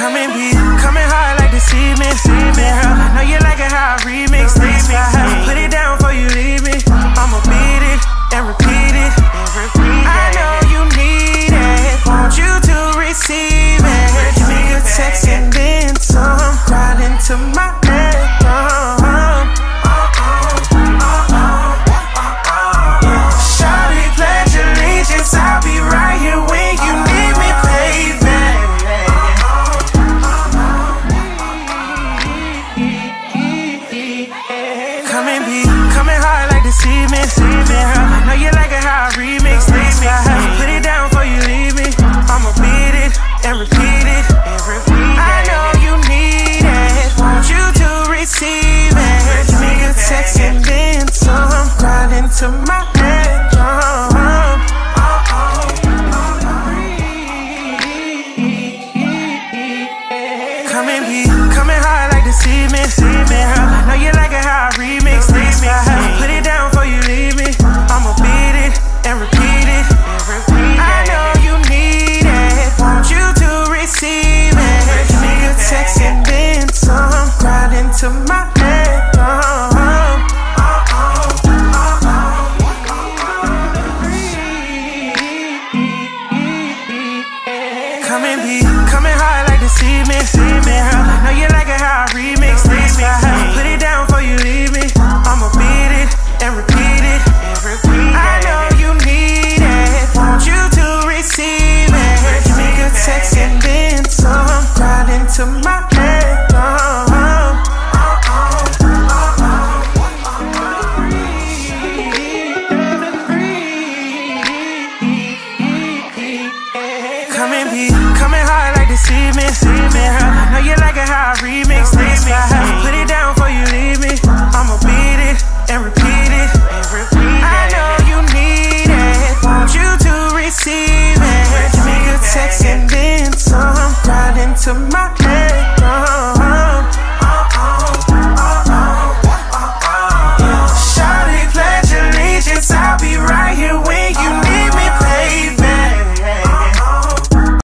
Coming hard like the cement. Girl, I know you like it how I remix this. Put it down before you leave me. I'ma beat it and repeat it. I know you need it. Want you to receive it. Give me a text and then some. Right into my head. Shawty, pledge allegiance. I'll be right here when you need me, baby. Coming hard like the cement. Girl, I know you like it how I remix this. Put it down before you leave me. I'ma beat it and repeat it. I know you need it. Want you to receive it. Give me a text and then some. Right into my head. Coming hard like the cement. Girl, I know you like it how I remix this. Put it down before you leave me. I'ma beat it and repeat it. I know you need it. Want you to receive it. Give me a text and then some. Right into my head. Coming hard like the cement. Girl, I know you like it how I remix this. Put it down before you leave me. I'ma beat it and repeat it. I know you need it. Want you to receive it. Give me a text and then some. Right into my head. Coming hard like the cement. Girl, I know you like it how I remix this. Put it down before you leave me. I'ma beat it and repeat it. I know you need it. Want you to receive it. Give me a text and then some. Right into my head.